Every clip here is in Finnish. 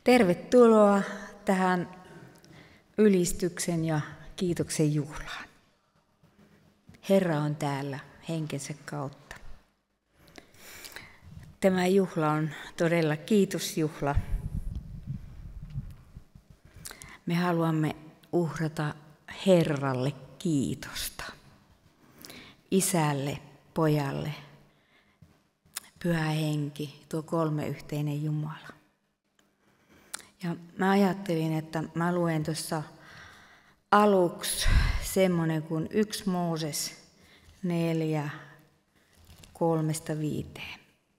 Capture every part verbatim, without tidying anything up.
Tervetuloa tähän ylistyksen ja kiitoksen juhlaan. Herra on täällä henkensä kautta. Tämä juhla on todella kiitosjuhla. Me haluamme uhrata Herralle kiitosta. Isälle, pojalle, Pyhä Henki, tuo kolmeyhteinen Jumala. Ja mä ajattelin, että mä luen tuossa aluksi semmoinen kuin yksi Mooses neljä, kolmesta viiteen.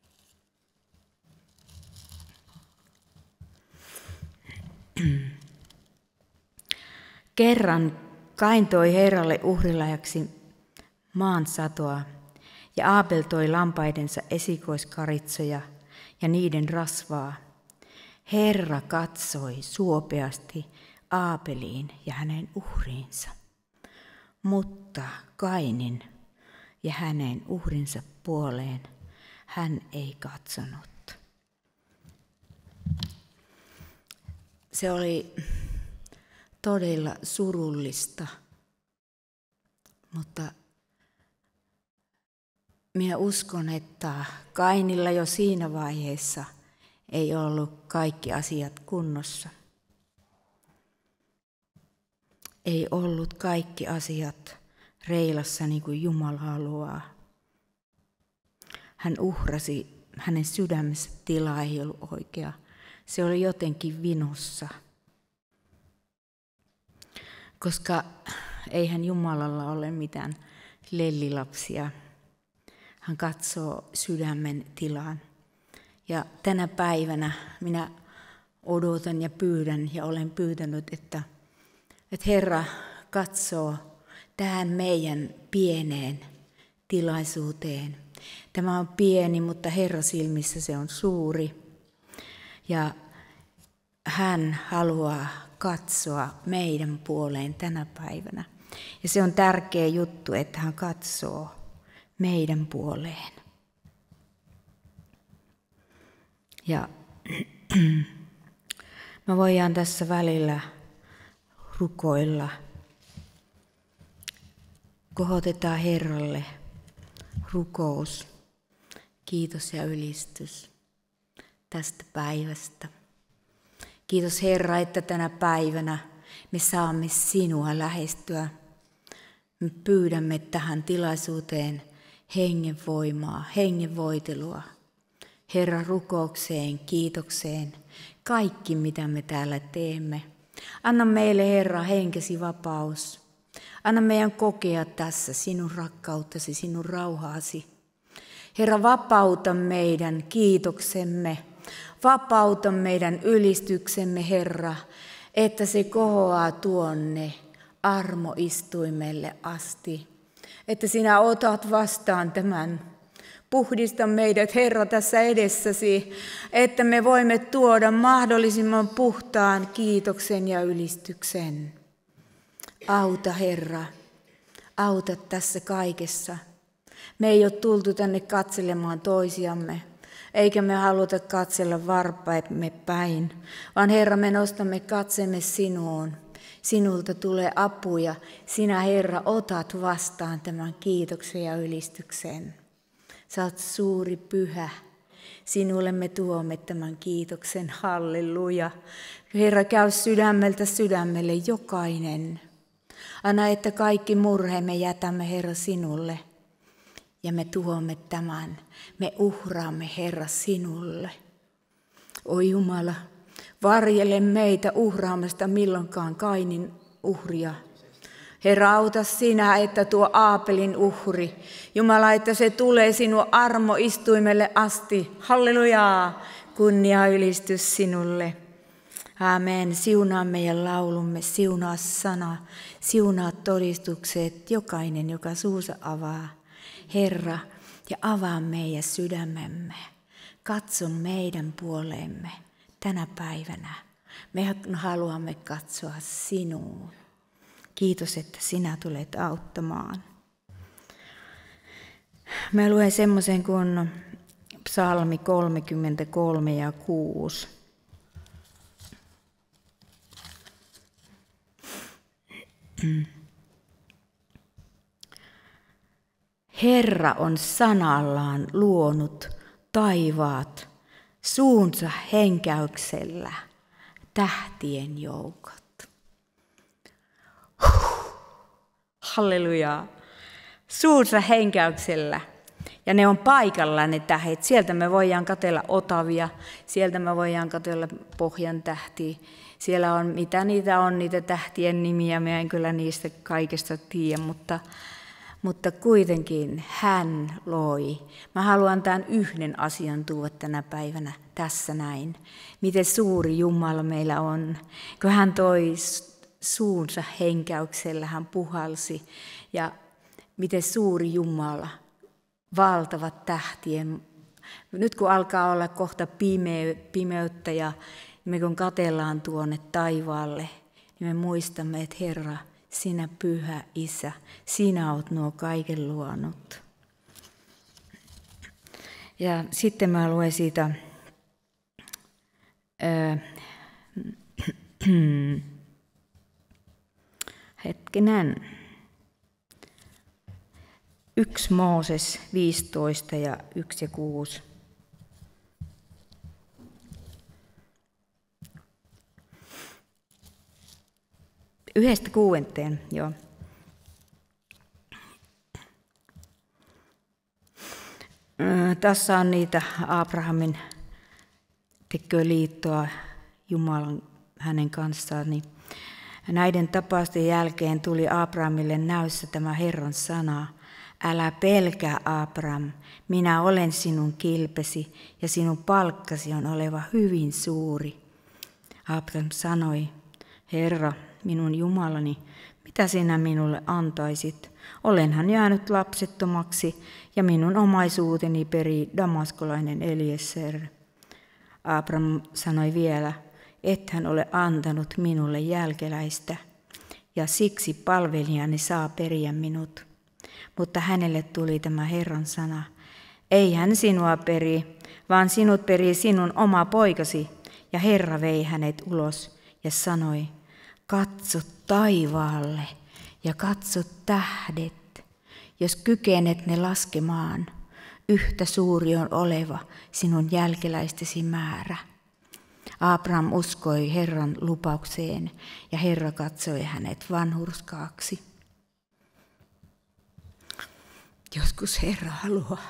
Kerran Kain toi Herralle uhrilahjaksi maan satoa, ja Aabel toi lampaidensa esikoiskaritsoja ja niiden rasvaa. Herra katsoi suopeasti Aabeliin ja hänen uhriinsa, mutta Kainin ja hänen uhrinsa puoleen hän ei katsonut. Se oli todella surullista, mutta minä uskon, että Kainilla jo siinä vaiheessa ei ollut kaikki asiat kunnossa. Ei ollut kaikki asiat reilassa niin kuin Jumala haluaa. Hän uhrasi, hänen sydämessä tila ei ollut oikea. Se oli jotenkin vinossa. Koska eihän Jumalalla ole mitään lellilapsia. Hän katsoo sydämen tilaan. Ja tänä päivänä minä odotan ja pyydän ja olen pyytänyt, että, että Herra katsoo tähän meidän pieneen tilaisuuteen. Tämä on pieni, mutta Herra silmissä se on suuri. Ja hän haluaa katsoa meidän puoleen tänä päivänä. Ja se on tärkeä juttu, että hän katsoo meidän puoleen. Ja mä voidaan tässä välillä rukoilla. Kohotetaan Herralle rukous, kiitos ja ylistys tästä päivästä. Kiitos Herra, että tänä päivänä me saamme sinua lähestyä. Me pyydämme tähän tilaisuuteen hengen voimaa, hengen voitelua. Herra, rukoukseen, kiitokseen, kaikki mitä me täällä teemme. Anna meille, Herra, henkesi vapaus. Anna meidän kokea tässä sinun rakkauttasi, sinun rauhaasi. Herra, vapauta meidän kiitoksemme, vapauta meidän ylistyksemme, Herra, että se kohoaa tuonne armoistuimelle asti. Että sinä otat vastaan tämän. Puhdista meidät, Herra, tässä edessäsi, että me voimme tuoda mahdollisimman puhtaan kiitoksen ja ylistyksen. Auta, Herra, auta tässä kaikessa. Me ei ole tultu tänne katselemaan toisiamme, eikä me haluta katsella varpaimme päin, vaan Herra, me nostamme katsemme sinuun. Sinulta tulee apuja. Sinä, Herra, otat vastaan tämän kiitoksen ja ylistyksen. Sä oot suuri pyhä. Sinulle me tuomme tämän kiitoksen. Halleluja. Herra, käy sydämeltä sydämelle jokainen. Anna, että kaikki murheemme jätämme, Herra, sinulle. Ja me tuomme tämän. Me uhraamme, Herra, sinulle. O Jumala, varjele meitä uhraamasta milloinkaan Kainin uhria. Herra, auta sinä, että tuo Aabelin uhri, Jumala, että se tulee sinun armoistuimelle asti. Hallelujaa, kunnia ylistys sinulle. Aamen. Siunaa meidän laulumme, siunaa sana, siunaa todistukset, jokainen, joka suusa avaa. Herra, ja avaa meidän sydämemme. Katso meidän puoleemme tänä päivänä. Me haluamme katsoa sinuun. Kiitos, että sinä tulet auttamaan. Mä luen semmoisen kuin psalmi kolmekymmentäkolme ja kuusi. Herra on sanallaan luonut taivaat suunsa henkäyksellä tähtien joukot. Huh. Hallelujaa. Suunsa henkäyksellä. Ja ne on paikallaan ne tähdet. Sieltä me voidaan katsella Otavia, sieltä me voidaan katsella Pohjan tähtiä. Siellä on, mitä niitä on, niitä tähtien nimiä, mä en kyllä niistä kaikesta tiedä, mutta, mutta kuitenkin hän loi. Mä haluan tämän yhden asian tuoda tänä päivänä tässä näin. Miten suuri Jumala meillä on, kun hän toi suunsa henkäyksellä, hän puhalsi. Ja miten suuri Jumala, valtavat tähtien. Nyt kun alkaa olla kohta pime- pimeyttä ja me kun katellaan tuonne taivaalle, niin me muistamme, että Herra, sinä pyhä Isä, sinä olet nuo kaiken luonut. Ja sitten mä luen siitä ää, hetkinen. Yksi Mooses viisitoista ja yksi ja kuusi. Yhdestä kuuenteen, joo. Tässä on niitä Abrahamin tekee liittoa Jumalan hänen kanssaan. Niin näiden tapausten jälkeen tuli Abrahamille näyssä tämä Herran sana. Älä pelkää, Abraham, minä olen sinun kilpesi ja sinun palkkasi on oleva hyvin suuri. Abraham sanoi, Herra, minun Jumalani, mitä sinä minulle antaisit? Olenhan jäänyt lapsettomaksi ja minun omaisuuteni peri damaskolainen Eliezer. Abraham sanoi vielä, et hän ole antanut minulle jälkeläistä ja siksi palvelijani saa periä minut. Mutta hänelle tuli tämä Herran sana, ei hän sinua peri, vaan sinut peri sinun oma poikasi. Ja Herra vei hänet ulos ja sanoi, katso taivaalle ja katso tähdet, jos kykenet ne laskemaan, yhtä suuri on oleva sinun jälkeläistesi määrä. Abraham uskoi Herran lupaukseen ja Herra katsoi hänet vanhurskaaksi. Joskus Herra haluaa,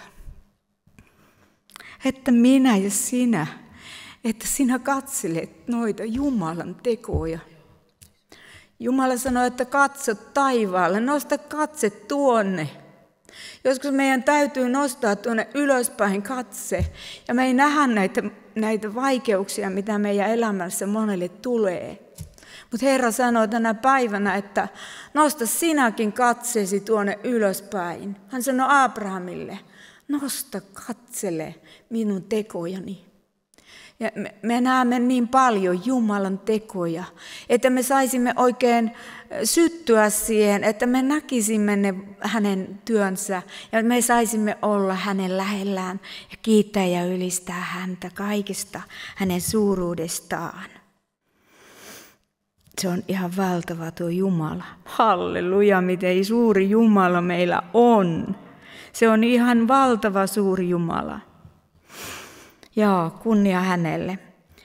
että minä ja sinä, että sinä katselet noita Jumalan tekoja. Jumala sanoi, että katso taivaalle, nosta katse tuonne. Joskus meidän täytyy nostaa tuonne ylöspäin katse ja me ei nähdä näitä, näitä vaikeuksia, mitä meidän elämässä monelle tulee. Mutta Herra sanoo tänä päivänä, että nosta sinäkin katseesi tuonne ylöspäin. Hän sanoi Abrahamille, nosta katsele minun tekojani. Ja me, me näemme niin paljon Jumalan tekoja, että me saisimme oikein syttyä siihen, että me näkisimme ne hänen työnsä ja me saisimme olla hänen lähellään ja kiittää ja ylistää häntä kaikesta hänen suuruudestaan. Se on ihan valtava tuo Jumala. Halleluja, miten suuri Jumala meillä on. Se on ihan valtava suuri Jumala. Joo, kunnia hänelle.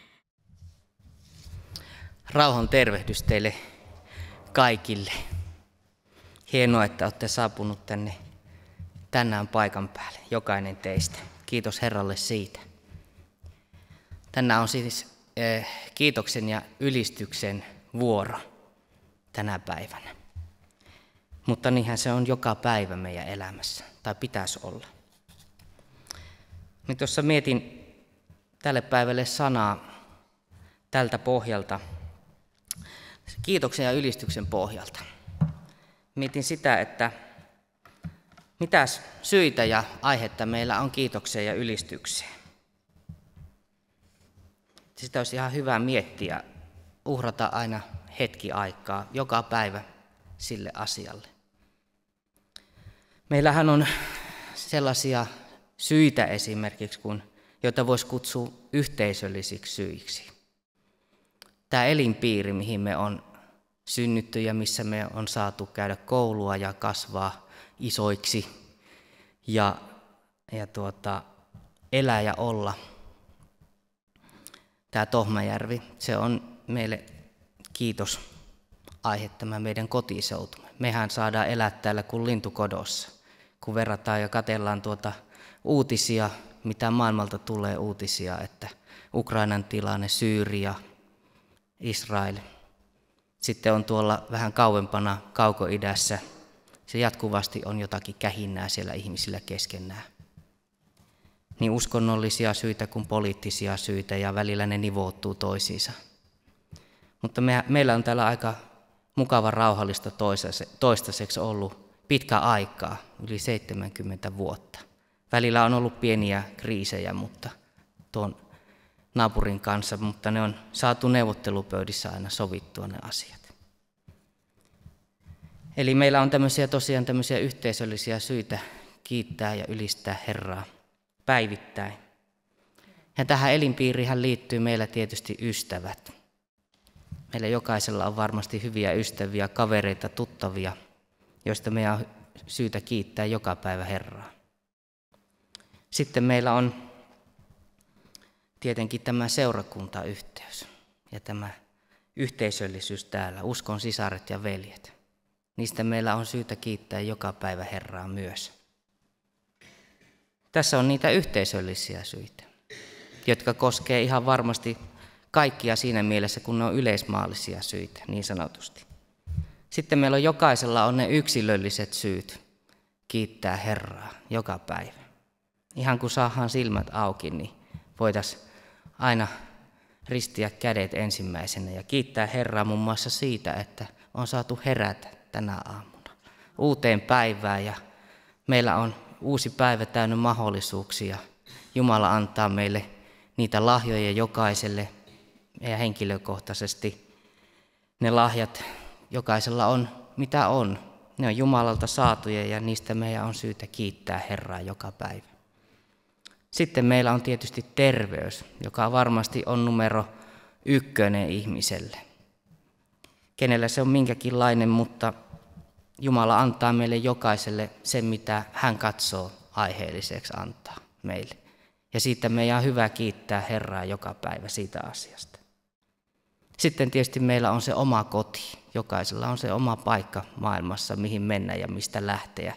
Rauhan tervehdys teille kaikille. Hienoa, että olette saapunut tänne tänään paikan päälle, jokainen teistä. Kiitos Herralle siitä. Tänään on siis eh, kiitoksen ja ylistyksen vuoro tänä päivänä. Mutta niinhän se on joka päivä meidän elämässä, tai pitäisi olla. Mä tuossa mietin tälle päivälle sanaa tältä pohjalta, kiitoksen ja ylistyksen pohjalta. Mietin sitä, että mitäs syitä ja aihetta meillä on kiitokseen ja ylistykseen. Sitä olisi ihan hyvä miettiä, uhrata aina hetki aikaa, joka päivä sille asialle. Meillähän on sellaisia syitä esimerkiksi, kun, joita voisi kutsua yhteisöllisiksi syiksi. Tämä elinpiiri, mihin me on synnytty ja missä me on saatu käydä koulua ja kasvaa isoiksi ja, ja tuota, elää ja olla. Tämä Tohmajärvi, se on meille kiitos aihe tämä meidän kotiseutumme. Mehän saadaan elää täällä kuin lintukodossa, kun verrataan ja katsellaan tuota uutisia, mitä maailmalta tulee uutisia, että Ukrainan tilanne, Syyria, Israel. Sitten on tuolla vähän kauempana Kaukoidässä, se jatkuvasti on jotakin kähinnää siellä ihmisillä keskenään. Niin uskonnollisia syitä kuin poliittisia syitä ja välillä ne nivoutuu toisiinsa. Mutta me, meillä on täällä aika mukava rauhallista toistaiseksi ollut pitkä aikaa, yli seitsemänkymmentä vuotta. Välillä on ollut pieniä kriisejä mutta tuon naapurin kanssa, mutta ne on saatu neuvottelupöydissä aina sovittua ne asiat. Eli meillä on tämmöisiä, tosiaan tämmöisiä yhteisöllisiä syitä kiittää ja ylistää Herraa päivittäin. Ja tähän elinpiirihän liittyy meillä tietysti ystävät. Meillä jokaisella on varmasti hyviä ystäviä, kavereita, tuttavia, joista meidän on syytä kiittää joka päivä Herraa. Sitten meillä on tietenkin tämä seurakuntayhteys ja tämä yhteisöllisyys täällä, uskon sisaret ja veljet. Niistä meillä on syytä kiittää joka päivä Herraa myös. Tässä on niitä yhteisöllisiä syitä, jotka koskee ihan varmasti kaikkia siinä mielessä, kun ne on yleismaallisia syitä, niin sanotusti. Sitten meillä on jokaisella on ne yksilölliset syyt kiittää Herraa joka päivä. Ihan kun saadaan silmät auki, niin voitaisiin aina ristiä kädet ensimmäisenä ja kiittää Herraa muun muassa siitä, että on saatu herätä tänä aamuna uuteen päivään ja meillä on uusi päivä täynnä mahdollisuuksia. Jumala antaa meille niitä lahjoja jokaiselle ja henkilökohtaisesti. Ne lahjat jokaisella on mitä on. Ne on Jumalalta saatuja ja niistä meidän on syytä kiittää Herraa joka päivä. Sitten meillä on tietysti terveys, joka varmasti on numero ykkönen ihmiselle. Kenellä se on minkäkinlainen, mutta Jumala antaa meille jokaiselle sen, mitä hän katsoo aiheelliseksi antaa meille. Ja siitä meidän on hyvä kiittää Herraa joka päivä siitä asiasta. Sitten tietysti meillä on se oma koti. Jokaisella on se oma paikka maailmassa, mihin mennä ja mistä lähteä.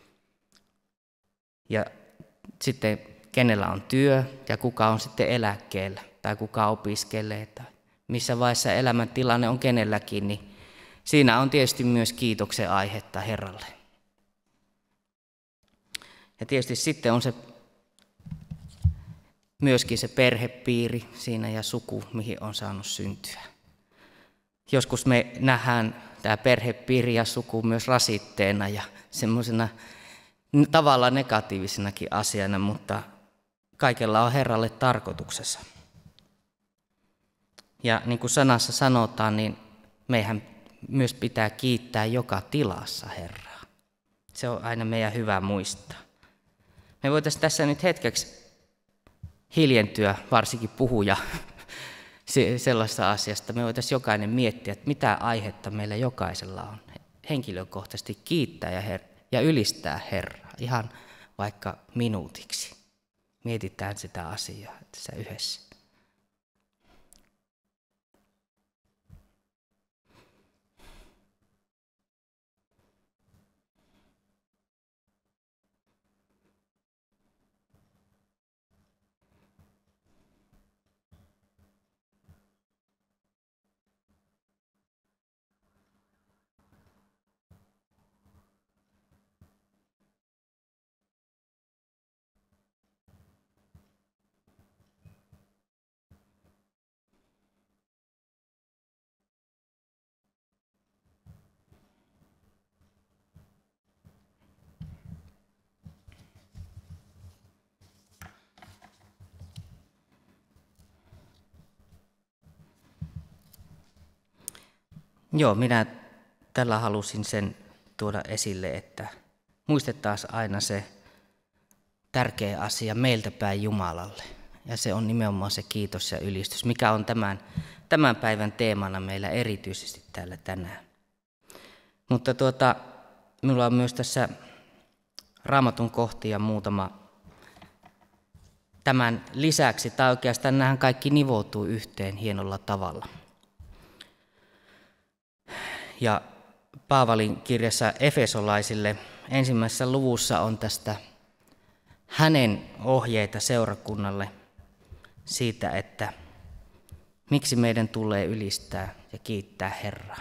Ja sitten kenellä on työ ja kuka on sitten eläkkeellä tai kuka opiskelee tai missä vaiheessa elämäntilanne on kenelläkin, niin siinä on tietysti myös kiitoksen aihetta Herralle. Ja tietysti sitten on se myöskin se perhepiiri siinä ja suku, mihin on saanut syntyä. Joskus me nähdään tämä perhepiiri ja suku myös rasitteena ja semmoisena tavallaan negatiivisenakin asiana, mutta kaikella on Herralle tarkoituksessa. Ja niin kuin sanassa sanotaan, niin meidän myös pitää kiittää joka tilassa Herraa. Se on aina meidän hyvä muistaa. Me voitaisiin tässä nyt hetkeksi hiljentyä, varsinkin puhuja, sellaista asiasta. Me voitaisiin jokainen miettiä, että mitä aihetta meillä jokaisella on henkilökohtaisesti kiittää ja, her- ja ylistää Herraa, ihan vaikka minuutiksi. Mietitään sitä asiaa tässä yhdessä. Joo, minä tällä halusin sen tuoda esille, että muistetaan aina se tärkeä asia meiltä päin Jumalalle. Ja se on nimenomaan se kiitos ja ylistys, mikä on tämän, tämän päivän teemana meillä erityisesti täällä tänään. Mutta tuota, minulla on myös tässä Raamatun kohtia muutama tämän lisäksi, tai oikeastaan nämähän kaikki nivoutuu yhteen hienolla tavalla. Ja Paavalin kirjassa Efesolaisille ensimmäisessä luvussa on tästä hänen ohjeita seurakunnalle siitä, että miksi meidän tulee ylistää ja kiittää Herraa.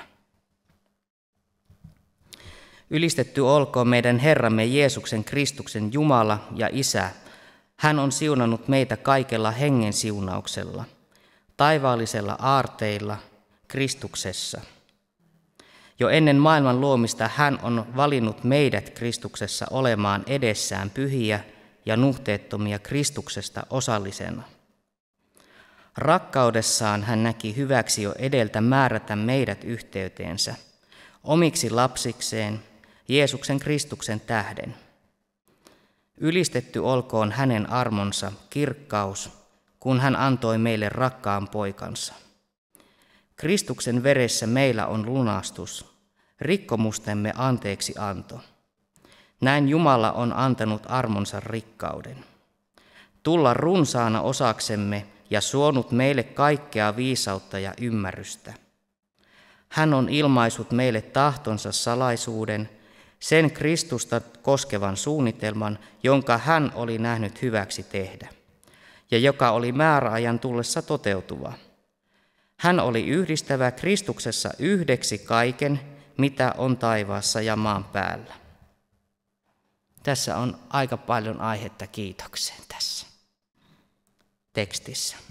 Ylistetty olkoon meidän Herramme Jeesuksen Kristuksen Jumala ja Isä. Hän on siunannut meitä kaikella hengen siunauksella, taivaallisella aarteilla, Kristuksessa. Jo ennen maailman luomista hän on valinnut meidät Kristuksessa olemaan edessään pyhiä ja nuhteettomia Kristuksesta osallisena. Rakkaudessaan hän näki hyväksi jo edeltä määrätä meidät yhteyteensä, omiksi lapsikseen, Jeesuksen Kristuksen tähden. Ylistetty olkoon hänen armonsa kirkkaus, kun hän antoi meille rakkaan poikansa. Kristuksen veressä meillä on lunastus, rikkomustemme anteeksi anto. Näin Jumala on antanut armonsa rikkauden. Tulla runsaana osaksemme ja suonut meille kaikkea viisautta ja ymmärrystä. Hän on ilmaisut meille tahtonsa salaisuuden, sen Kristusta koskevan suunnitelman, jonka hän oli nähnyt hyväksi tehdä, ja joka oli määräajan tullessa toteutuva. Hän oli yhdistävä Kristuksessa yhdeksi kaiken, mitä on taivaassa ja maan päällä. Tässä on aika paljon aihetta kiitokseen tässä tekstissä.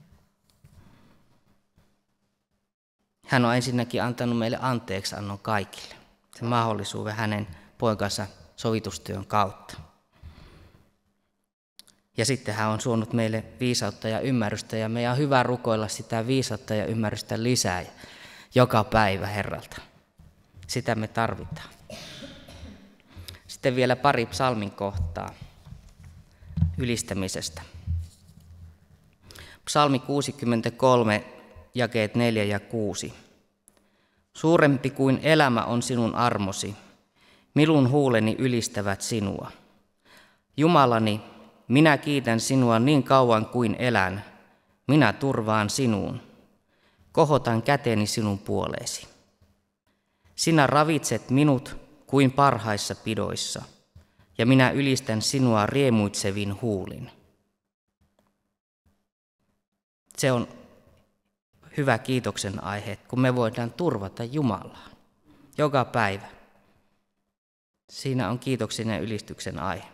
Hän on ensinnäkin antanut meille anteeksiannon kaikille. Se mahdollisuuden hänen poikansa sovitustyön kautta. Ja sitten hän on suonut meille viisautta ja ymmärrystä, ja meidän on hyvä rukoilla sitä viisautta ja ymmärrystä lisää joka päivä Herralta. Sitä me tarvitaan. Sitten vielä pari psalmin kohtaa ylistämisestä. Psalmi kuusikymmentäkolme, jakeet neljä ja kuusi. Suurempi kuin elämä on sinun armosi, minun huuleni ylistävät sinua. Jumalani, minä kiitän sinua niin kauan kuin elän, minä turvaan sinuun, kohotan käteni sinun puoleesi. Sinä ravitset minut kuin parhaissa pidoissa, ja minä ylistän sinua riemuitsevin huulin. Se on hyvä kiitoksen aihe, kun me voidaan turvata Jumalaa joka päivä. Siinä on kiitoksen ja ylistyksen aihe.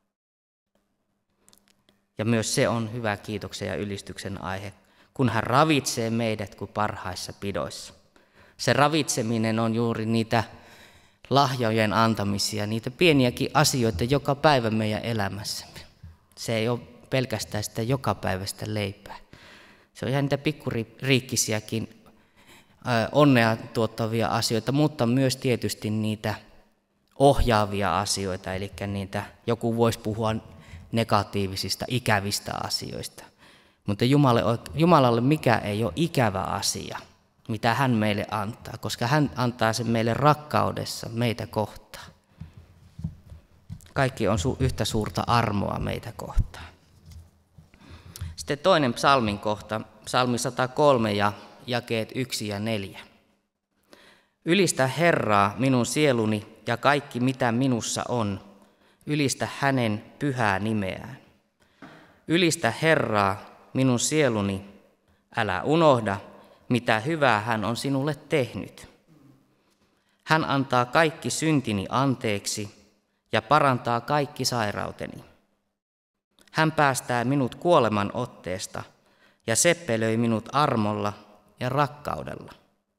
Ja myös se on hyvä kiitoksen ja ylistyksen aihe, kun hän ravitsee meidät kuin parhaissa pidoissa. Se ravitseminen on juuri niitä lahjojen antamisia, niitä pieniäkin asioita joka päivä meidän elämässämme. Se ei ole pelkästään sitä jokapäiväistä leipää. Se on ihan niitä pikkuriikkisiäkin onnea tuottavia asioita, mutta myös tietysti niitä ohjaavia asioita, eli niitä, joku voisi puhua negatiivisista, ikävistä asioista. Mutta Jumalalle, Jumalalle mikä ei ole ikävä asia, mitä hän meille antaa, koska hän antaa sen meille rakkaudessa meitä kohtaan. Kaikki on su- yhtä suurta armoa meitä kohtaan. Sitten toinen psalmin kohta, psalmi sata kolme ja jakeet yksi ja neljä. Ylistä Herraa minun sieluni ja kaikki mitä minussa on, ylistä hänen pyhää nimeään. Ylistä Herraa minun sieluni, älä unohda, mitä hyvää hän on sinulle tehnyt. Hän antaa kaikki syntini anteeksi ja parantaa kaikki sairauteni. Hän päästää minut kuoleman otteesta ja seppelöi minut armolla ja rakkaudella.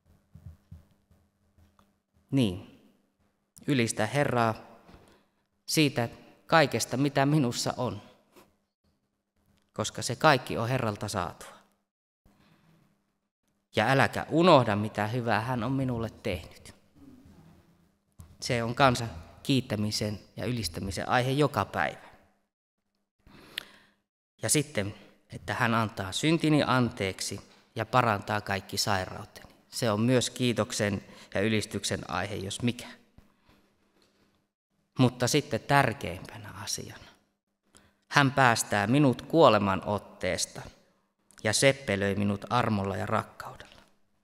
Niin, ylistä Herraa siitä kaikesta, mitä minussa on, koska se kaikki on Herralta saatua. Ja äläkä unohda, mitä hyvää hän on minulle tehnyt. Se on kanssa kiittämisen ja ylistämisen aihe joka päivä. Ja sitten, että hän antaa syntini anteeksi ja parantaa kaikki sairauteni. Se on myös kiitoksen ja ylistyksen aihe, jos mikä. Mutta sitten tärkeimpänä asiana. Hän päästää minut kuoleman otteesta ja seppelöi minut armolla ja rakkaudella.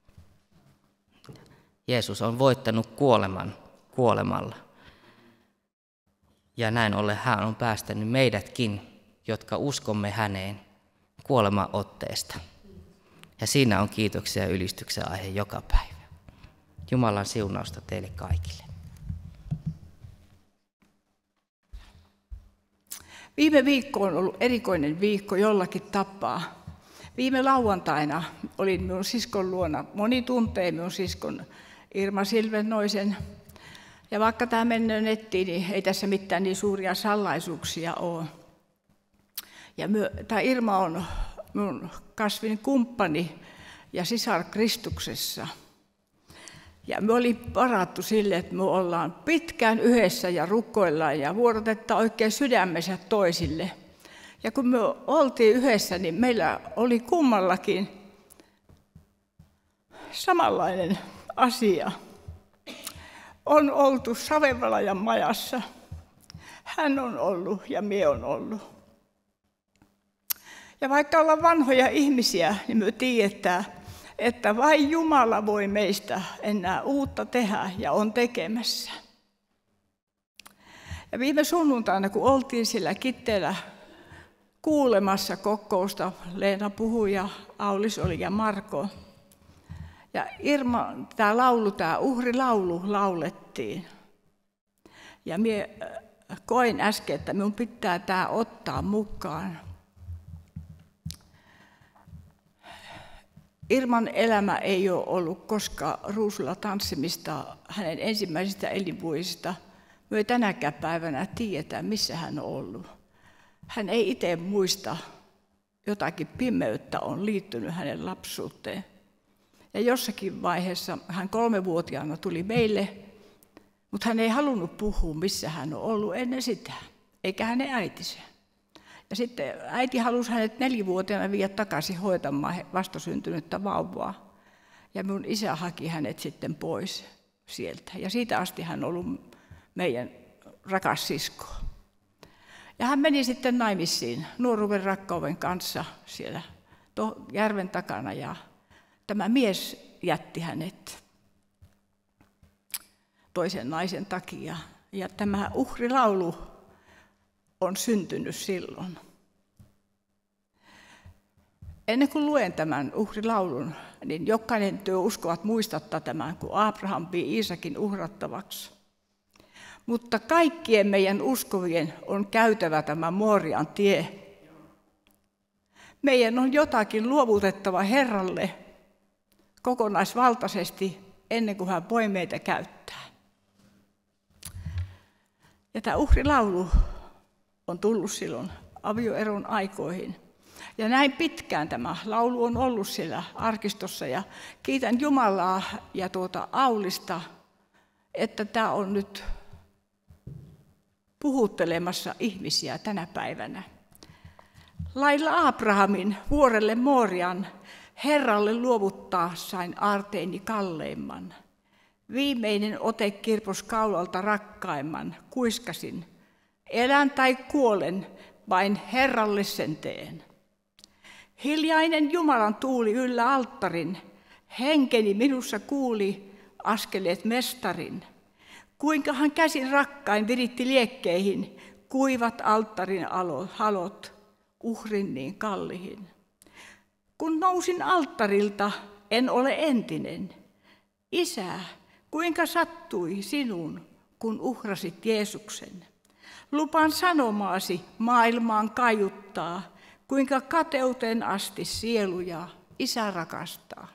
Jeesus on voittanut kuoleman kuolemalla. Ja näin ollen hän on päästänyt meidätkin, jotka uskomme häneen, kuoleman otteesta. Ja siinä on kiitoksia ja ylistyksen aihe joka päivä. Jumalan siunausta teille kaikille. Viime viikko on ollut erikoinen viikko jollakin tapaa. Viime lauantaina olin minun siskon luona. Moni tuntee minun siskon Irma Silvennoisen. Ja vaikka tämä menee nettiin, niin ei tässä mitään niin suuria salaisuuksia ole. Ja myö, tämä Irma on minun kasvin kumppani ja sisar Kristuksessa. Ja me olin varattu sille, että me ollaan pitkään yhdessä ja rukoillaan ja vuorotetaan oikein sydämensä toisille. Ja kun me oltiin yhdessä, niin meillä oli kummallakin samanlainen asia. On oltu Savevalajan majassa. Hän on ollut ja minä on ollut. Ja vaikka ollaan vanhoja ihmisiä, niin me tiedetään, että vain Jumala voi meistä enää uutta tehdä ja on tekemässä. Ja viime sunnuntaina, kun oltiin siellä Kitteellä kuulemassa kokousta, Leena puhui ja Aulis oli ja Marko. Ja Irma, tämä laulu, tämä uhrilaulu laulettiin. Ja minä koin äsken, että minun pitää tämä ottaa mukaan. Irman elämä ei ole ollut koskaan ruusulla tanssimista hänen ensimmäisistä elinvuosista. Me ei tänäkään päivänä tiedetä, missä hän on ollut. Hän ei itse muista, jotakin pimeyttä on liittynyt hänen lapsuuteen. Ja jossakin vaiheessa hän kolmevuotiaana tuli meille, mutta hän ei halunnut puhua, missä hän on ollut ennen sitä, eikä hänen äitinsä. Ja sitten äiti halusi hänet nelivuotiaana viedä takaisin hoitamaan vastasyntynyttä vauvaa. Ja minun isä haki hänet sitten pois sieltä. Ja siitä asti hän on ollut meidän rakas sisko. Ja hän meni sitten naimisiin nuoruuden rakkauden kanssa siellä järven takana. Ja tämä mies jätti hänet toisen naisen takia. Ja tämä uhrilaulu on syntynyt silloin. Ennen kuin luen tämän uhrilaulun, niin jokainen työ uskovat muistattaa tämän, kun Abraham vii Iisakin uhrattavaksi. Mutta kaikkien meidän uskovien on käytävä tämä Morian tie. Meidän on jotakin luovutettava Herralle kokonaisvaltaisesti ennen kuin hän voi meitä käyttää. Ja tämä uhrilaulu on tullut silloin avioeron aikoihin. Ja näin pitkään tämä laulu on ollut siellä arkistossa. Ja kiitän Jumalaa ja tuota Aulista, että tämä on nyt puhuttelemassa ihmisiä tänä päivänä. Lailla Abrahamin vuorelle Morian Herralle luovuttaa sain aarteeni kalleimman. Viimeinen ote kirpos kaulalta rakkaimman, kuiskasin. Elän tai kuolen, vain Herralle sen teen. Hiljainen Jumalan tuuli yllä alttarin, henkeni minussa kuuli askeleet mestarin. Kuinka hän käsin rakkain viritti liekkeihin, kuivat alttarin halot, uhrin niin kallihin. Kun nousin alttarilta, en ole entinen. Isä, kuinka sattui sinun, kun uhrasit Jeesuksen? Lupaan sanomaasi maailmaan kaiuttaa, kuinka kateuteen asti sieluja Isä rakastaa.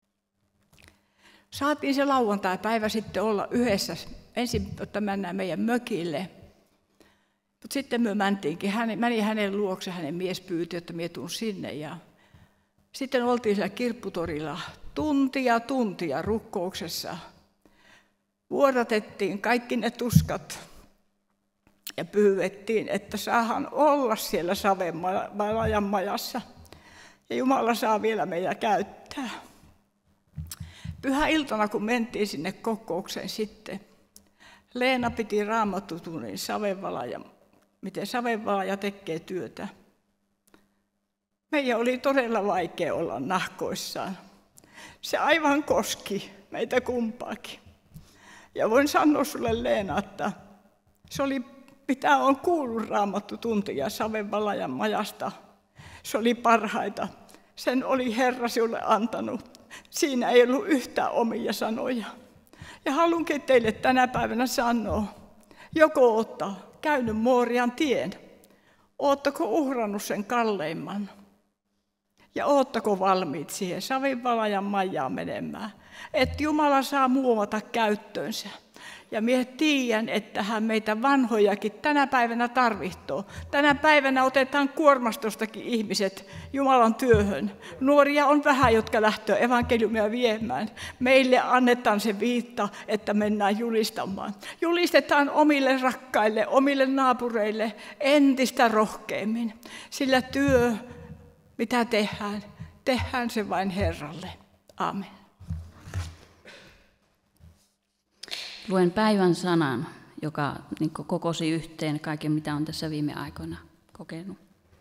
Saatiin se lauantai-päivä sitten olla yhdessä. Ensin, että mennään meidän mökille. Mutta sitten me mäntiinkin. Hän meni hänen luokse, hänen mies pyyti, että minä tuun sinne. Ja sitten oltiin siellä kirpputorilla tuntia tuntia rukkouksessa. Vuodatettiin kaikki ne tuskat ja pyydettiin, että saahan olla siellä Savevalajan majassa. Ja Jumala saa vielä meitä käyttää. Pyhäiltana, kun mentiin sinne kokoukseen sitten, Leena piti raamattutunnin Savenvalaaja, miten Savenvalaaja tekee työtä. Meidän oli todella vaikea olla nahkoissaan. Se aivan koski meitä kumpaakin. Ja voin sanoa sulle, Leena, että se oli, mitä on kuullut raamattutuntia Savenvalaajan majasta. Se oli parhaita. Sen oli Herra sinulle antanut. Siinä ei ollut yhtään omia sanoja. Ja haluankin teille tänä päivänä sanoa, joko ottaa käynyt Moorian tien, oottako uhrannut sen kalleimman ja oottako valmiit siihen Savenvalaajan majaan menemään, että Jumala saa muovata käyttöönsä. Ja minä tiedän, että hän meitä vanhojakin tänä päivänä tarvitsee. Tänä päivänä otetaan kuormastostakin ihmiset Jumalan työhön. Nuoria on vähän, jotka lähtevät evankeliumia viemään. Meille annetaan se viitta, että mennään julistamaan. Julistetaan omille rakkaille, omille naapureille entistä rohkeammin. Sillä työ, mitä tehdään, tehdään se vain Herralle. Amen. Luen päivän sanan, joka niin kokosi yhteen kaiken, mitä on tässä viime aikoina kokenut.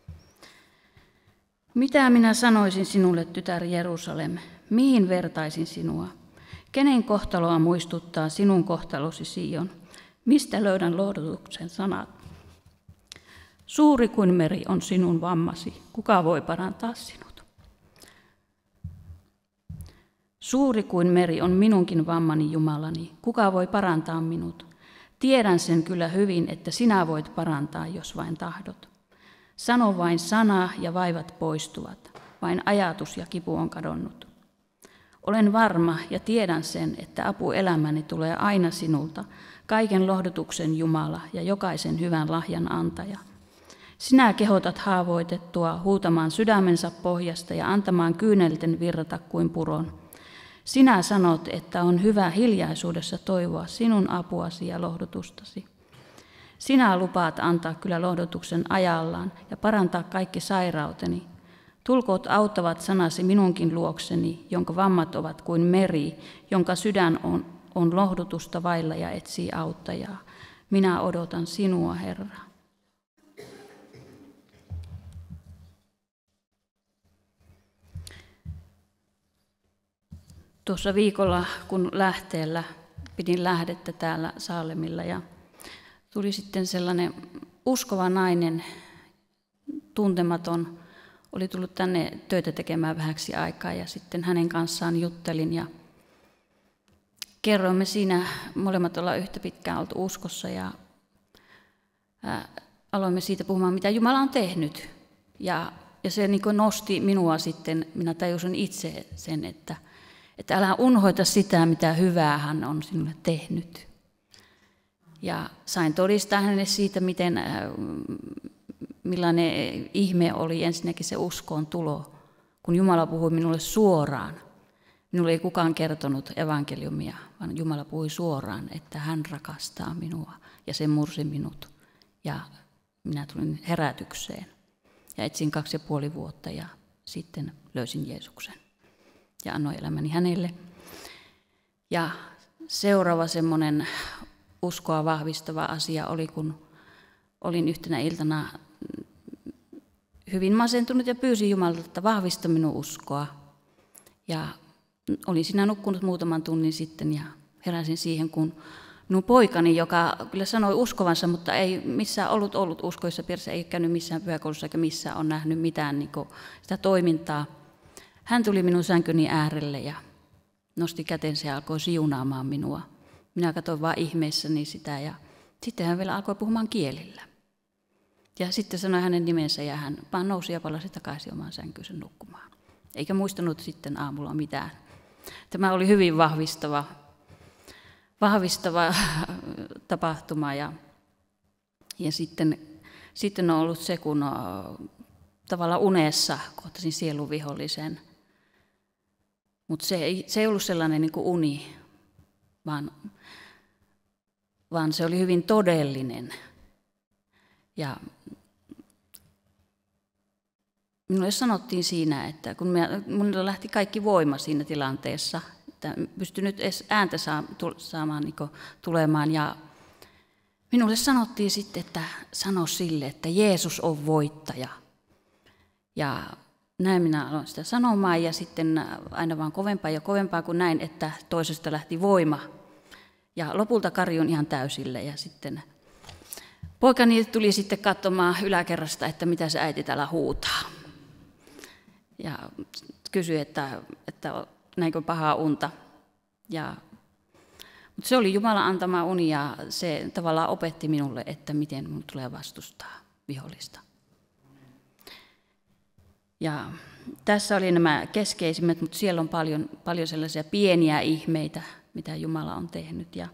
Mitä minä sanoisin sinulle, tytär Jerusalem? Mihin vertaisin sinua? Kenen kohtaloa muistuttaa sinun kohtalosi Sion? Mistä löydän lohdutuksen sanat? Suuri kuin meri on sinun vammasi. Kuka voi parantaa sinut? Suuri kuin meri on minunkin vammani, Jumalani. Kuka voi parantaa minut? Tiedän sen kyllä hyvin, että sinä voit parantaa, jos vain tahdot. Sano vain sana ja vaivat poistuvat. Vain ajatus ja kipu on kadonnut. Olen varma ja tiedän sen, että apu elämäni tulee aina sinulta, kaiken lohdutuksen Jumala ja jokaisen hyvän lahjan antaja. Sinä kehotat haavoitettua huutamaan sydämensä pohjasta ja antamaan kyynelten virrata kuin puron. Sinä sanot, että on hyvä hiljaisuudessa toivoa sinun apuasi ja lohdutustasi. Sinä lupaat antaa kyllä lohdutuksen ajallaan ja parantaa kaikki sairauteni. Tulkoot auttavat sanasi minunkin luokseni, jonka vammat ovat kuin meri, jonka sydän on, on lohdutusta vailla ja etsii auttajaa. Minä odotan sinua, Herra. Tuossa viikolla, kun lähteellä, pidin lähdettä täällä Saalemilla ja tuli sitten sellainen uskova nainen, tuntematon, oli tullut tänne töitä tekemään vähäksi aikaa ja sitten hänen kanssaan juttelin ja kerroimme siinä, molemmat ollaan yhtä pitkään oltu uskossa ja ää, aloimme siitä puhumaan, mitä Jumala on tehnyt ja, ja se niin kuin nosti minua sitten, minä tajusin itse sen, että Että älä unhoita sitä, mitä hyvää hän on sinulle tehnyt. Ja sain todistaa hänelle siitä, miten, millainen ihme oli ensinnäkin se uskoon tulo, kun Jumala puhui minulle suoraan. Minulle ei kukaan kertonut evankeliumia, vaan Jumala puhui suoraan, että hän rakastaa minua ja se mursi minut. Ja minä tulin herätykseen ja etsin kaksi ja puoli vuotta ja sitten löysin Jeesuksen. Ja annoin elämäni hänelle. Ja seuraava semmoinen uskoa vahvistava asia oli, kun olin yhtenä iltana hyvin masentunut ja pyysin Jumalalta, että vahvista minun uskoa. Ja olin siinä nukkunut muutaman tunnin sitten ja heräsin siihen, kun minun poikani, joka kyllä sanoi uskovansa, mutta ei missään ollut ollut uskoissa piirissä, ei käynyt missään pyhäkoulussa eikä missään ole nähnyt mitään niin kuin sitä toimintaa. Hän tuli minun sänkyni äärelle ja nosti kätensä ja alkoi siunaamaan minua. Minä katsoin vaan ihmeissäni sitä ja sitten hän vielä alkoi puhumaan kielillä. Ja sitten sanoi hänen nimensä ja hän vaan nousi ja palasi takaisin omaan sänkynsä nukkumaan. Eikä muistanut sitten aamulla mitään. Tämä oli hyvin vahvistava, vahvistava tapahtuma ja, ja sitten, sitten on ollut se, kun tavallaan unessa kohtasin sielun vihollisen. Mutta se ei, se ei ollut sellainen niin kuin uni, vaan, vaan se oli hyvin todellinen. Ja minulle sanottiin siinä, että kun minulla lähti kaikki voima siinä tilanteessa, että pystyn nyt edes ääntä saamaan niin tulemaan. Ja minulle sanottiin sitten, että sano sille, että Jeesus on voittaja. Ja näin minä aloin sitä sanomaan ja sitten aina vaan kovempaa ja kovempaa kuin näin, että toisesta lähti voima. Ja lopulta karjun ihan täysille ja sitten poikani tuli sitten katsomaan yläkerrasta, että mitä se äiti täällä huutaa. Ja kysyi, että, että näinkö pahaa unta. Ja, mutta se oli Jumalan antama uni ja se tavallaan opetti minulle, että miten minun tulee vastustaa vihollista. Ja tässä oli nämä keskeisimmät, mutta siellä on paljon, paljon sellaisia pieniä ihmeitä, mitä Jumala on tehnyt. Ja,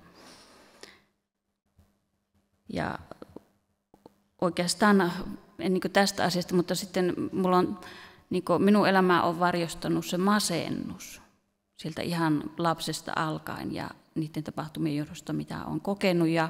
ja oikeastaan en niin tästä asiasta, mutta sitten mulla on, niin minun elämää on varjostanut se masennus sieltä ihan lapsesta alkaen ja niiden tapahtumien johdosta, mitä olen kokenut. Ja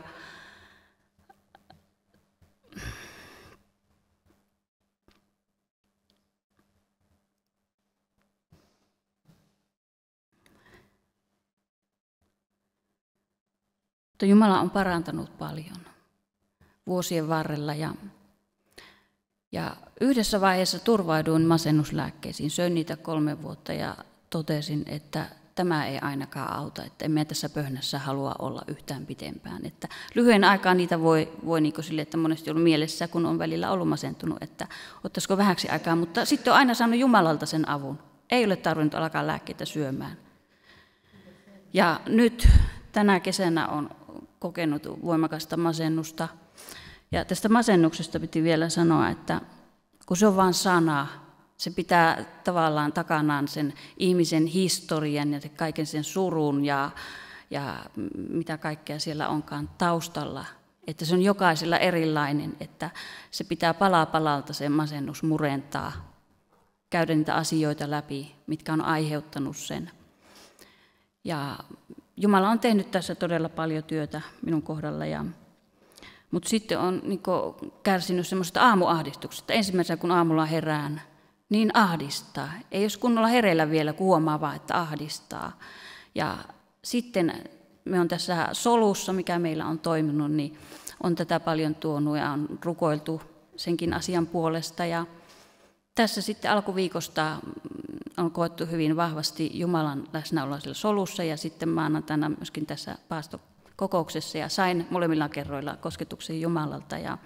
Mutta Jumala on parantanut paljon vuosien varrella ja, ja yhdessä vaiheessa turvauduin masennuslääkkeisiin. Söin niitä kolme vuotta ja totesin, että tämä ei ainakaan auta, että emme tässä pöhnässä halua olla yhtään pitempään. Että lyhyen aikaa niitä voi, voi niin kuin sille, että monesti on mielessä, kun on välillä ollut masentunut, että ottaisiko vähäksi aikaa, mutta sitten on aina saanut Jumalalta sen avun. Ei ole tarvinnut alkaa lääkkeitä syömään. Ja nyt tänä kesänä on kokenut voimakasta masennusta. Ja tästä masennuksesta piti vielä sanoa, että kun se on vain sana, se pitää tavallaan takanaan sen ihmisen historian ja kaiken sen surun ja, ja mitä kaikkea siellä onkaan taustalla. Että se on jokaisella erilainen, että se pitää palaa palalta sen masennus murentaa, käydä niitä asioita läpi, mitkä on aiheuttanut sen. Ja Jumala on tehnyt tässä todella paljon työtä minun kohdalla, ja, mutta sitten on niin kuin kärsinyt semmoisesta aamuahdistuksesta. Ensimmäisenä kun aamulla herään, niin ahdistaa. Ei jos kunnolla hereillä vielä, kun huomaa vaan, että ahdistaa. Ja sitten me on tässä solussa, mikä meillä on toiminut, niin on tätä paljon tuonut ja on rukoiltu senkin asian puolesta. Ja tässä sitten alkuviikosta on koettu hyvin vahvasti Jumalan läsnäoloa siellä solussa ja sitten maanantaina myöskin tässä paastokokouksessa ja sain molemmilla kerroilla kosketuksen Jumalalta. Ja,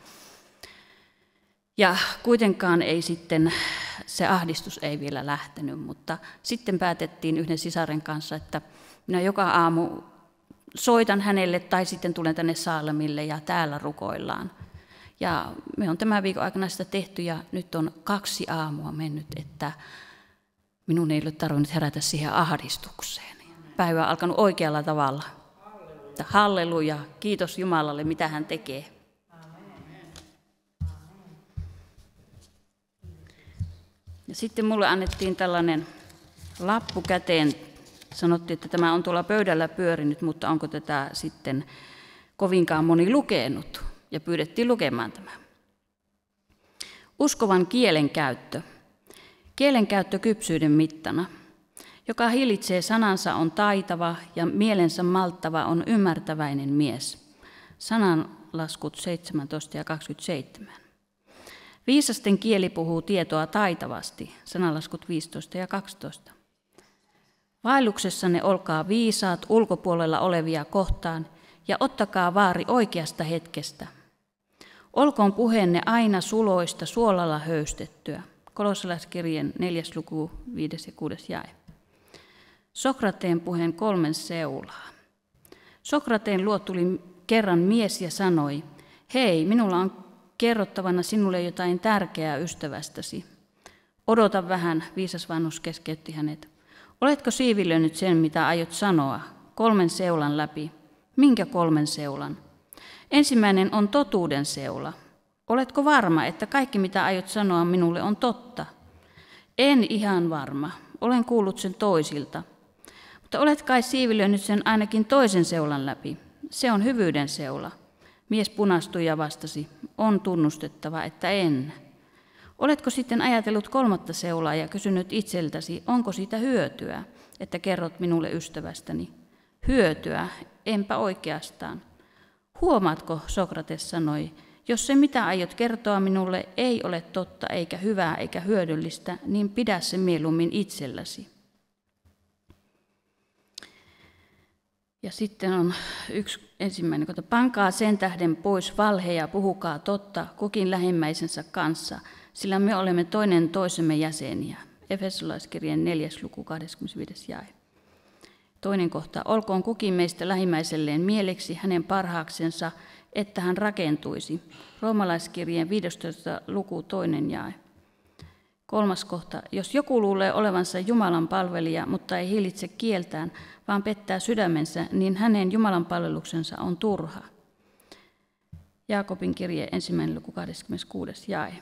ja kuitenkaan ei sitten, se ahdistus ei vielä lähtenyt, mutta sitten päätettiin yhden sisaren kanssa, että minä joka aamu soitan hänelle tai sitten tulen tänne Saalemille ja täällä rukoillaan. Ja me on tämän viikon aikana sitä tehty ja nyt on kaksi aamua mennyt, että minun ei ole tarvinnut herätä siihen ahdistukseen. Päivä on alkanut oikealla tavalla. Halleluja. Halleluja. Kiitos Jumalalle, mitä hän tekee. Ja sitten mulle annettiin tällainen lappu käteen. Sanottiin, että tämä on tuolla pöydällä pyörinyt, mutta onko tätä sitten kovinkaan moni lukenut? Ja pyydettiin lukemaan tämä. Uskovan kielen käyttö. Kielenkäyttö kypsyyden mittana. Joka hillitsee sanansa on taitava ja mielensä malttava on ymmärtäväinen mies. Sananlaskut seitsemäntoista ja kaksikymmentäseitsemän. Viisasten kieli puhuu tietoa taitavasti. Sananlaskut viisitoista ja kaksitoista. Vaelluksessanne olkaa viisaat ulkopuolella olevia kohtaan ja ottakaa vaari oikeasta hetkestä. Olkoon puheenne aina suloista suolalla höystettyä. Kolossalaiskirjeen neljäs luku, viides ja kuudes jae. Sokrateen puheen kolmen seulaa. Sokrateen luo tuli kerran mies ja sanoi, hei, minulla on kerrottavana sinulle jotain tärkeää ystävästäsi. Odota vähän, viisas vanhus keskeytti hänet. Oletko siivilönyt sen, mitä aiot sanoa, kolmen seulan läpi? Minkä kolmen seulan? Ensimmäinen on totuuden seula. Oletko varma, että kaikki mitä aiot sanoa minulle on totta? En ihan varma. Olen kuullut sen toisilta. Mutta olet kai siivilönyt sen ainakin toisen seulan läpi. Se on hyvyyden seula. Mies punastui ja vastasi, on tunnustettava, että en. Oletko sitten ajatellut kolmatta seulaa ja kysynyt itseltäsi, onko siitä hyötyä, että kerrot minulle ystävästäni? Hyötyä, enpä oikeastaan. Huomaatko, Sokrates sanoi, jos se mitä aiot kertoa minulle ei ole totta eikä hyvää eikä hyödyllistä, niin pidä se mieluummin itselläsi. Ja sitten on yksi ensimmäinen kohta. Pankaa sen tähden pois valhe ja puhukaa totta kukin lähimmäisensä kanssa, sillä me olemme toinen toisemme jäseniä. Efesolaiskirjeen neljäs luku kahdeskymmenesviides jae. Toinen kohta. Olkoon kukin meistä lähimmäiselleen mieleksi hänen parhaaksensa, että hän rakentuisi. Roomalaiskirjeen viidestoista luku toinen jae. Kolmas kohta. Jos joku luulee olevansa Jumalan palvelija, mutta ei hillitse kieltään, vaan pettää sydämensä, niin hänen Jumalan palveluksensa on turha. Jaakobin kirje ensimmäinen luku kahdeskymmeneskuudes jae.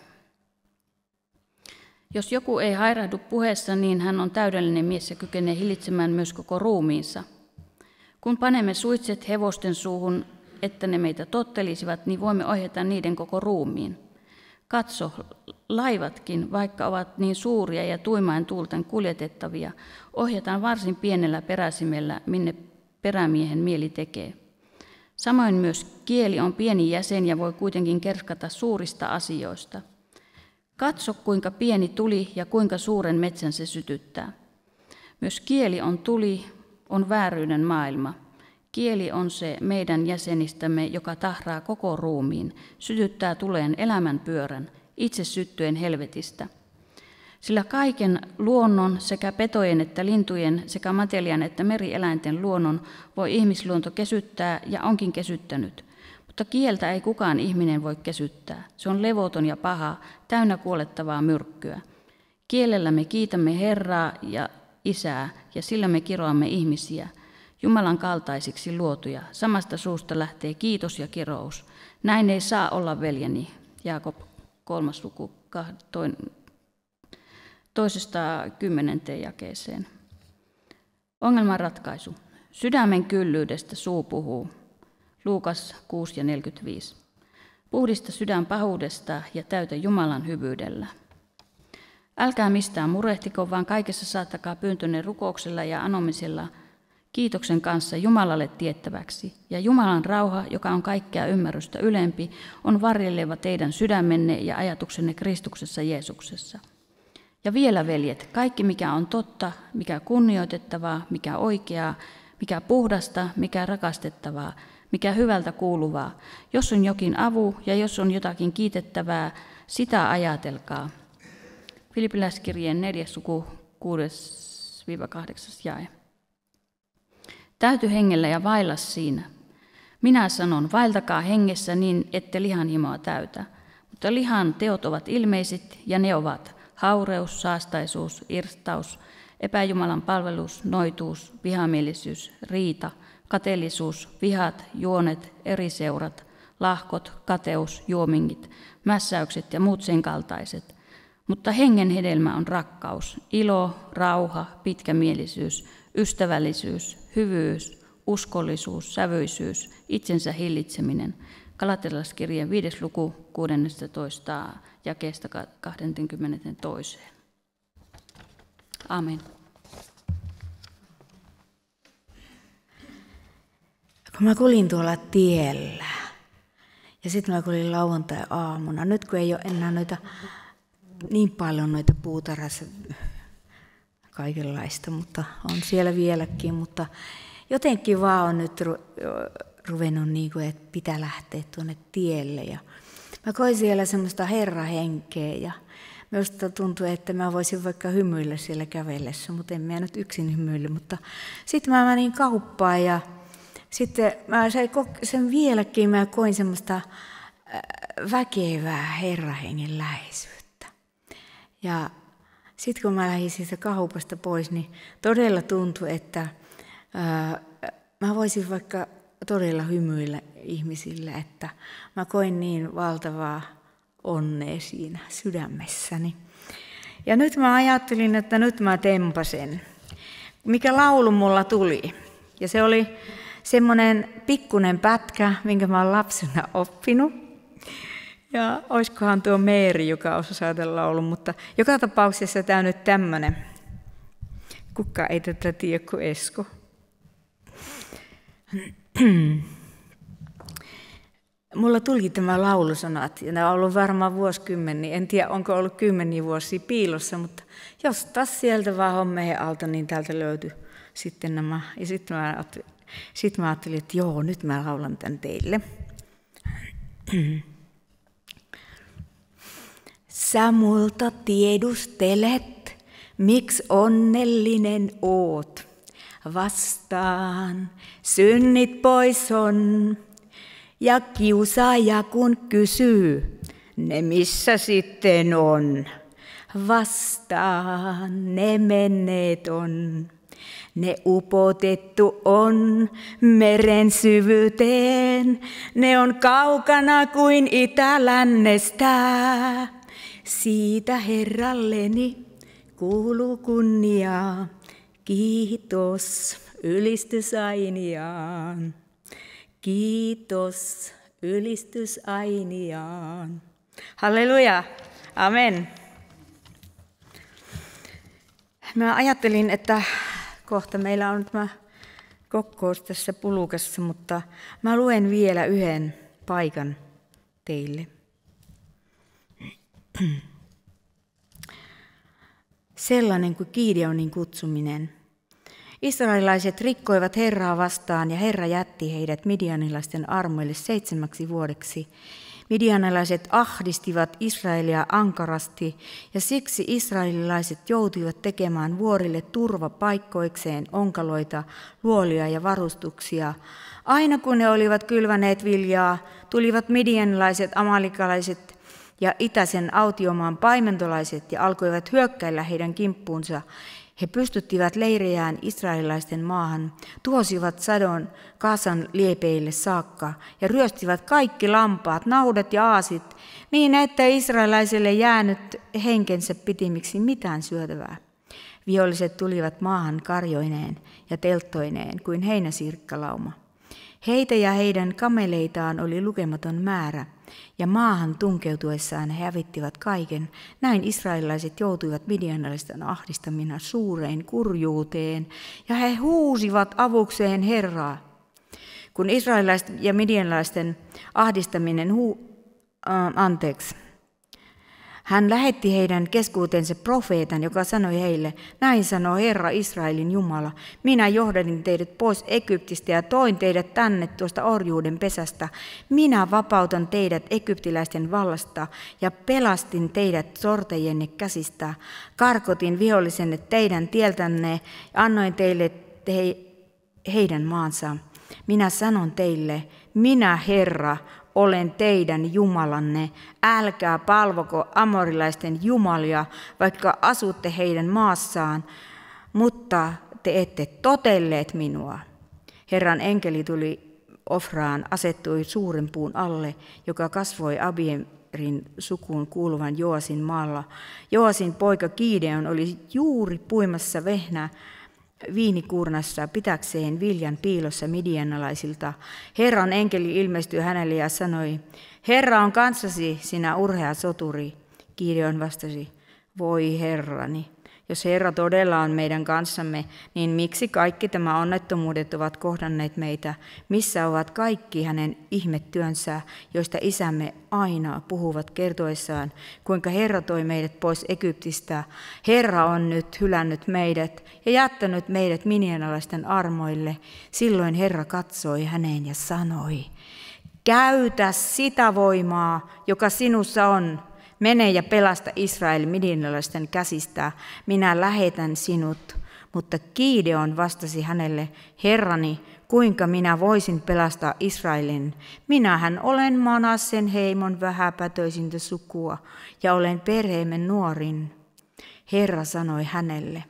Jos joku ei hairahdu puheessa, niin hän on täydellinen mies ja kykenee hillitsemään myös koko ruumiinsa. Kun panemme suitset hevosten suuhun, että ne meitä tottelisivat, niin voimme ohjata niiden koko ruumiin. Katso, laivatkin, vaikka ovat niin suuria ja tuimain tuulten kuljetettavia, ohjataan varsin pienellä peräsimellä, minne perämiehen mieli tekee. Samoin myös kieli on pieni jäsen ja voi kuitenkin kerskata suurista asioista. Katso, kuinka pieni tuli ja kuinka suuren metsän se sytyttää. Myös kieli on tuli, on vääryyden maailma. Kieli on se meidän jäsenistämme, joka tahraa koko ruumiin, sytyttää tuleen elämän pyörän, itse syttyen helvetistä. Sillä kaiken luonnon, sekä petojen että lintujen, sekä matelian että merieläinten luonnon voi ihmisluonto kesyttää ja onkin kesyttänyt. Mutta kieltä ei kukaan ihminen voi kesyttää. Se on levoton ja paha, täynnä kuolettavaa myrkkyä. Kielellä me kiitämme Herraa ja Isää, ja sillä me kiroamme ihmisiä, Jumalan kaltaisiksi luotuja. Samasta suusta lähtee kiitos ja kirous. Näin ei saa olla, veljeni. Jaakob kolmas luku toisesta kymmenenteen jakeeseen. Ongelman ratkaisu. Sydämen kyllyydestä suu puhuu. Luukas kuusi ja neljäkymmentäviisi. Puhdista sydän pahuudesta ja täytä Jumalan hyvyydellä. Älkää mistään murehtiko, vaan kaikessa saattakaa pyyntönne rukouksella ja anomisella kiitoksen kanssa Jumalalle tiettäväksi. Ja Jumalan rauha, joka on kaikkea ymmärrystä ylempi, on varjeleva teidän sydämenne ja ajatuksenne Kristuksessa Jeesuksessa. Ja vielä, veljet, kaikki mikä on totta, mikä kunnioitettavaa, mikä oikeaa, mikä puhdasta, mikä rakastettavaa, mikä hyvältä kuuluvaa. Jos on jokin avu ja jos on jotakin kiitettävää, sitä ajatelkaa. Filippiläiskirjeen neljäs luku kuudes kahdeksas jae. Täyty hengellä ja vailla siinä. Minä sanon, vailtakaa hengessä niin, ette lihan himoa täytä. Mutta lihan teot ovat ilmeiset ja ne ovat haureus, saastaisuus, irstaus, epäjumalan palvelus, noituus, vihamielisyys, riita, kateellisuus, vihat, juonet, eriseurat, lahkot, kateus, juomingit, mässäykset ja muut sen kaltaiset. Mutta hengen hedelmä on rakkaus, ilo, rauha, pitkämielisyys, ystävällisyys, hyvyys, uskollisuus, sävyisyys, itsensä hillitseminen. Galatalaiskirjeen viides luku kuudennestatoista jakeesta kaksikymmentäkaksi. Amen. Kun mä kulin tuolla tiellä ja sitten mä kulin lauantai-aamuna, nyt kun ei ole enää noita, niin paljon noita puutarhassa kaikenlaista, mutta on siellä vieläkin, mutta jotenkin vaan on nyt ruvennut niin kuin, että pitää lähteä tuonne tielle. Ja mä koin siellä semmoista herrahenkeä ja minusta tuntui, että mä voisin vaikka hymyillä siellä kävellessä, mutta en mä nyt yksin hymyillä. Mutta sitten mä menin kauppaan ja sitten mä sen vieläkin mä koin semmoista väkevää herrahengen läheisyyttä. Ja sitten kun mä lähdin siitä kaupasta pois, niin todella tuntui, että ää, mä voisin vaikka todella hymyillä ihmisille, että mä koin niin valtavaa onnea siinä sydämessäni. Ja nyt mä ajattelin, että nyt mä tempasen, mikä laulu mulla tuli. Ja se oli semmoinen pikkunen pätkä, minkä mä oon lapsena oppinut. Ja olisikohan tuo Meeri, joka osasi ajatella ollut, mutta joka tapauksessa tämä on nyt tämmöinen. Kuka ei tätä tiedä kuin Esko. Mulla tuli tämä laulusanat, ja nämä on ollut varmaan vuosikymmeniä. En tiedä, onko ollut kymmeniä vuosia piilossa, mutta jos taas sieltä vaan hommeen alta, niin täältä löytyi sitten nämä. Ja sitten mä ajattelin, sit mä ajattelin, että joo, nyt mä laulan tämän teille. Sä multa tiedustelet, miksi onnellinen oot. Vastaan, synnit pois on. Ja kiusaaja kun kysyy, ne missä sitten on. Vastaan, ne menneet on. Ne upotettu on meren syvyyteen. Ne on kaukana kuin itälännestä. Siitä Herralleni kuuluu kunnia. Kiitos ylistys ainiaan. Kiitos ylistys ainiaan. Halleluja. Amen. Mä ajattelin, että kohta meillä on tämä kokous tässä Pulukassa, mutta mä luen vielä yhden paikan teille. Sellainen kuin Gideonin kutsuminen. Israelilaiset rikkoivat Herraa vastaan ja Herra jätti heidät midianilaisten armoille seitsemäksi vuodeksi. Midianilaiset ahdistivat Israelia ankarasti ja siksi israelilaiset joutuivat tekemään vuorille turvapaikkoikseen onkaloita, luolia ja varustuksia. Aina kun ne olivat kylväneet viljaa, tulivat midianilaiset, amalikalaiset ja itäisen autiomaan paimentolaiset ja alkoivat hyökkäillä heidän kimppuunsa. He pystyttivät leirejään israelilaisten maahan, tuhosivat sadon Kaasan liepeille saakka ja ryöstivät kaikki lampaat, naudat ja aasit, niin että israelilaisille jäänyt henkensä pitimiksi mitään syötävää. Viholliset tulivat maahan karjoineen ja telttoineen kuin heinäsirkkalauma. Heitä ja heidän kameleitaan oli lukematon määrä, ja maahan tunkeutuessaan he hävittivät kaiken. Näin israelilaiset joutuivat midianilaisten ahdistamina suureen kurjuuteen, ja he huusivat avukseen Herraa. Kun israelilaisten ja midianilaisten ahdistaminen huu, äh, anteeksi, hän lähetti heidän keskuutensa profeetan, joka sanoi heille, näin sanoo Herra Israelin Jumala, minä johdatin teidät pois Egyptistä ja toin teidät tänne tuosta orjuuden pesästä. Minä vapautan teidät egyptiläisten vallasta ja pelastin teidät sortajenne käsistä. Karkotin vihollisenne teidän tieltänne ja annoin teille he, heidän maansa. Minä sanon teille, minä Herra, olen teidän Jumalanne, älkää palvoko amorilaisten jumalia, vaikka asutte heidän maassaan, mutta te ette totelleet minua. Herran enkeli tuli Ofraan, asettui suuren puun alle, joka kasvoi Abierin sukuun kuuluvan Joasin maalla. Joasin poika Gideon oli juuri puimassa vehnää viinikuurnassa pitäkseen viljan piilossa midianalaisilta. Herran enkeli ilmestyi hänelle ja sanoi, Herra on kanssasi, sinä urhea soturi. Gideon vastasi, voi Herrani, jos Herra todella on meidän kanssamme, niin miksi kaikki tämä onnettomuudet ovat kohdanneet meitä? Missä ovat kaikki hänen ihmetyönsä, joista isämme aina puhuvat kertoessaan, kuinka Herra toi meidät pois Egyptistä? Herra on nyt hylännyt meidät ja jättänyt meidät midianilaisten armoille. Silloin Herra katsoi häneen ja sanoi, käytä sitä voimaa, joka sinussa on. Mene ja pelasta Israel midianilaisten käsistä, minä lähetän sinut. Mutta Gideon vastasi hänelle, Herrani, kuinka minä voisin pelastaa Israelin? Minähän olen Manassen heimon vähäpätöisintä sukua ja olen perheemme nuorin. Herra sanoi hänelle,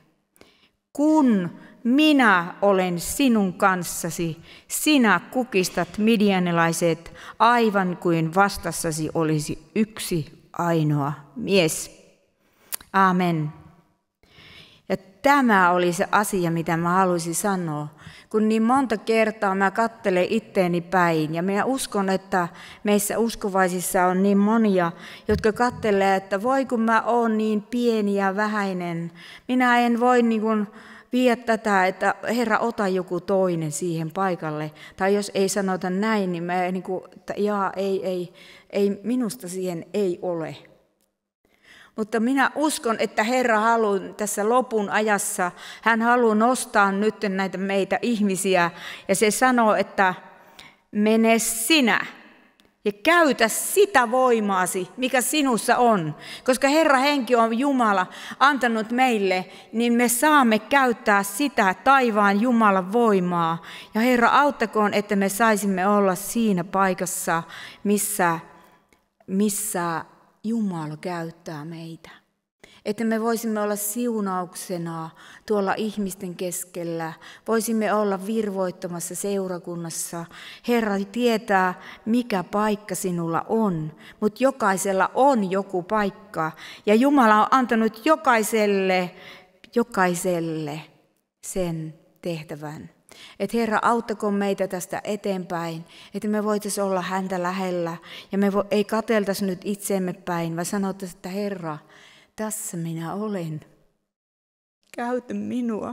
kun minä olen sinun kanssasi, sinä kukistat midianilaiset aivan kuin vastassasi olisi yksi ainoa mies. Aamen. Ja tämä oli se asia, mitä mä haluaisin sanoa. Kun niin monta kertaa mä katselen itteeni päin ja minä uskon, että meissä uskovaisissa on niin monia, jotka katselee, että voi kun mä oon niin pieni ja vähäinen. Minä en voi niin kuin viedä tätä, että Herra, ota joku toinen siihen paikalle. Tai jos ei sanota näin, niin mä niin kuin, että jaa, ei, ei, ei, minusta siihen ei ole. Mutta minä uskon, että Herra haluaa tässä lopun ajassa, hän haluaa nostaa nyt näitä meitä ihmisiä. Ja se sanoo, että mene sinä ja käytä sitä voimaasi, mikä sinussa on. Koska Herra henki on Jumala antanut meille, niin me saamme käyttää sitä taivaan Jumalan voimaa. Ja Herra auttakoon, että me saisimme olla siinä paikassa, missä, missä Jumala käyttää meitä. Että me voisimme olla siunauksena tuolla ihmisten keskellä. Voisimme olla virvoittamassa seurakunnassa. Herra tietää, mikä paikka sinulla on, mutta jokaisella on joku paikka. Ja Jumala on antanut jokaiselle, jokaiselle sen tehtävän. Että Herra, auttakoon meitä tästä eteenpäin, että me voitaisiin olla häntä lähellä ja me vo, ei katseltaisi nyt itseemme päin, vaan sanottaisiin, että Herra, tässä minä olen. Käytä minua.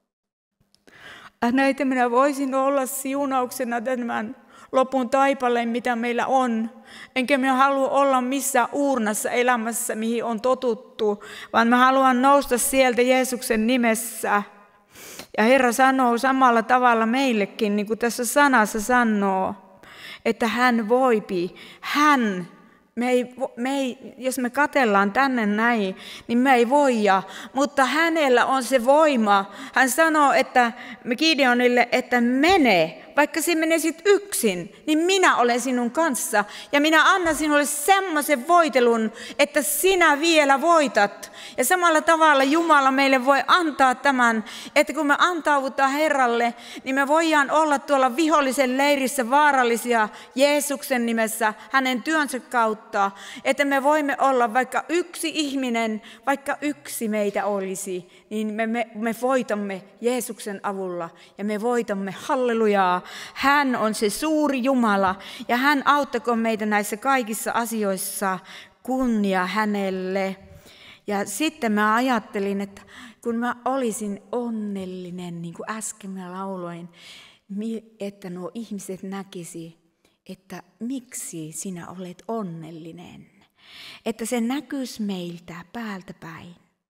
Näitä minä voisin olla siunauksena tämän lopun taipaleen, mitä meillä on. Enkä minä halua olla missään uurnassa elämässä, mihin on totuttu, vaan mä haluan nousta sieltä Jeesuksen nimessä. Ja Herra sanoo samalla tavalla meillekin, niin kuin tässä sanassa sanoo, että hän voipi, hän, me ei, me ei, jos me katellaan tänne näin, niin me ei voida, mutta hänellä on se voima. Hän sanoo, että Gideonille, että mene, vaikka sinä menisit yksin, niin minä olen sinun kanssa. Ja minä annan sinulle semmoisen voitelun, että sinä vielä voitat. Ja samalla tavalla Jumala meille voi antaa tämän, että kun me antaudutaan Herralle, niin me voidaan olla tuolla vihollisen leirissä vaarallisia Jeesuksen nimessä, hänen työnsä kautta. Että me voimme olla vaikka yksi ihminen, vaikka yksi meitä olisi, niin me, me, me voitamme Jeesuksen avulla ja me voitamme, hallelujaa. Hän on se suuri Jumala ja hän auttakoon meitä näissä kaikissa asioissa, kunnia hänelle. Ja sitten mä ajattelin, että kun mä olisin onnellinen, niin kuin äsken mä lauloin, että nuo ihmiset näkisi, että miksi sinä olet onnellinen. Että se näkyisi meiltä päältä päin.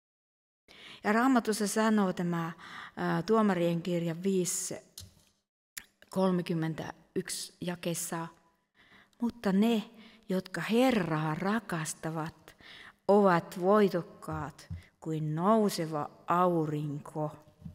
Ja Raamatussa sanoo tämä ää, Tuomarien kirja viisi kolmekymmentäyksi jakeessa, mutta ne, jotka Herraa rakastavat, ovat voitokkaat kuin nouseva aurinko,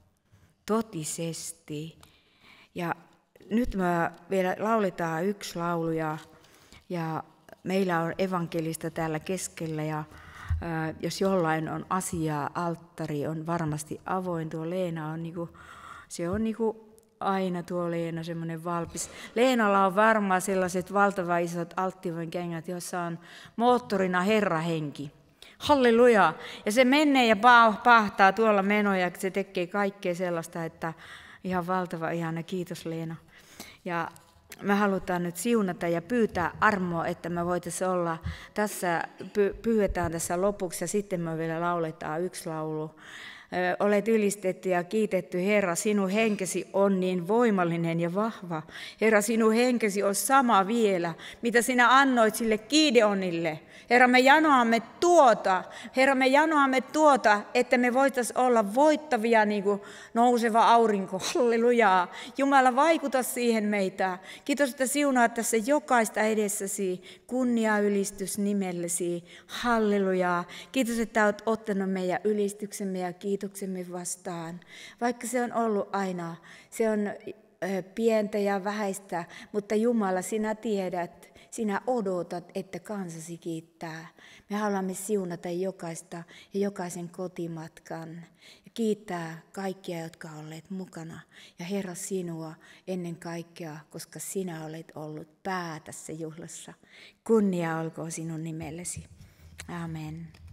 totisesti. Ja nyt me vielä lauletaan yksi laulu ja, ja meillä on evankelista täällä keskellä ja ää, jos jollain on asiaa, alttari on varmasti avoin. Tuo Leena on niinku, se on niinku aina tuo Leena semmoinen valpis. Leenalla on varmaan sellaiset valtavan isot alttivan kengät, joissa on moottorina Herrahenki. Halleluja! Ja se menee ja pahtaa tuolla menoja, se tekee kaikkea sellaista, että ihan valtava ihana. Kiitos Leena. Ja me halutaan nyt siunata ja pyytää armoa, että me voitaisiin olla tässä, pyydetään tässä lopuksi ja sitten me vielä lauletaan yksi laulu. Olet ylistetty ja kiitetty, Herra, sinun henkesi on niin voimallinen ja vahva. Herra, sinun henkesi on sama vielä, mitä sinä annoit sille Gideonille. Herra, me janoamme tuota, Herra, me janoamme tuota, että me voitaisiin olla voittavia niin kuin nouseva aurinko. Hallelujaa. Jumala, vaikuta siihen meitä. Kiitos, että siunaat tässä jokaista edessäsi. Kunnia ylistys nimellesi. Hallelujaa. Kiitos, että olet ottanut meidän ylistyksemme ja kiitoksemme vastaan. Vaikka se on ollut aina, se on pientä ja vähäistä, mutta Jumala, sinä tiedät, sinä odotat, että kansasi kiittää. Me haluamme siunata jokaista ja jokaisen kotimatkan ja kiittää kaikkia, jotka olet mukana. Ja Herra, sinua ennen kaikkea, koska sinä olet ollut pää tässä juhlassa. Kunnia olkoon sinun nimellesi. Amen.